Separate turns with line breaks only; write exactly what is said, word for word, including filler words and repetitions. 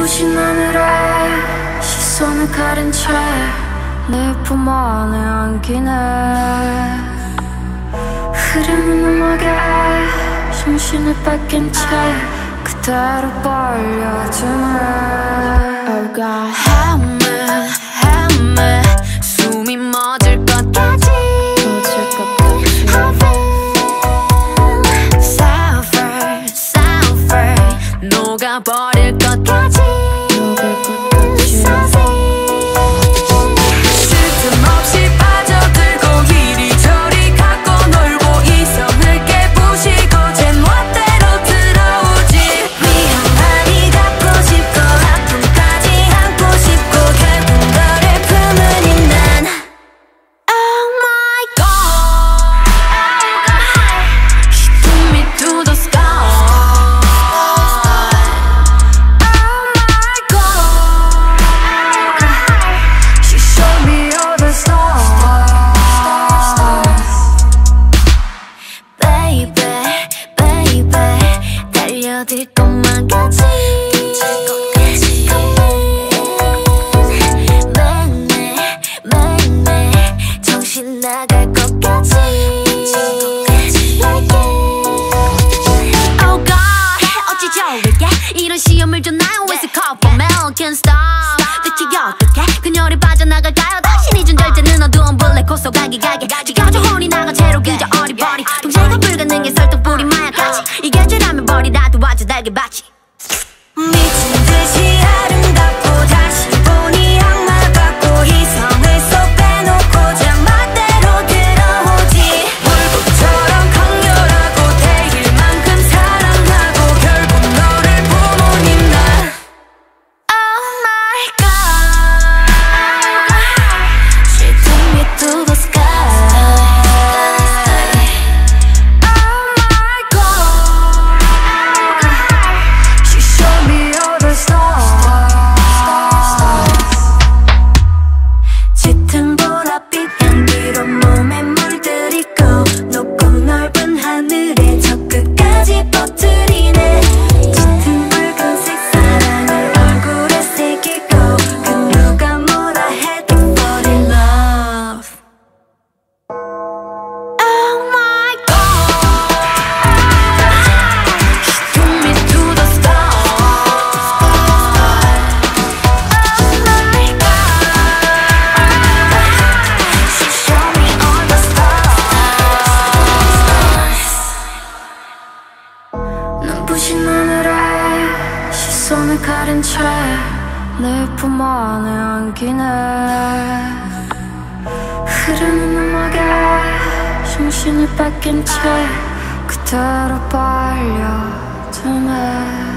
눈부신 하늘에 시선을 가린 채 내 품 안에 안기네. 흐르는 음악에 정신을 뺏긴 채 그대로 빨려드네. Oh God, help me, help me. 숨이 멎을 것 같지. I feel suffer, suffer. 녹아버릴 것 같지. 될 것만 같지. 매일매일 매일매일 정신 나갈 것 같지. Oh God, 어찌 저에게 이런 시험을 줬나요? It's a call for mail, can't stop. 대체 어떻게 그녀를 빠져나갈까요? 당신이 준 절제는 어두운 블랙 호소 가기 가게 지겨져 혼이 나가 채로 그저 어리버리 통제가 불가능해 설득뿌리 마약같이 이게 죄라면 버리라 도와줘 달게 받지. 미친 듯이 아름답고 다시 보니 악마 같고 이성을 쏙 빼놓고 제멋대로 들어오지. 불꽃처럼 강렬하고 대일 만큼 사랑하고 결국 너를 부모님 난 Oh my God, she took me to the sky. 눈부신 하늘에 시선을 가린 채 내 품 안에 안기네. 흐르는 음악에 정신을 뺏긴 채 그대로 빨려드네.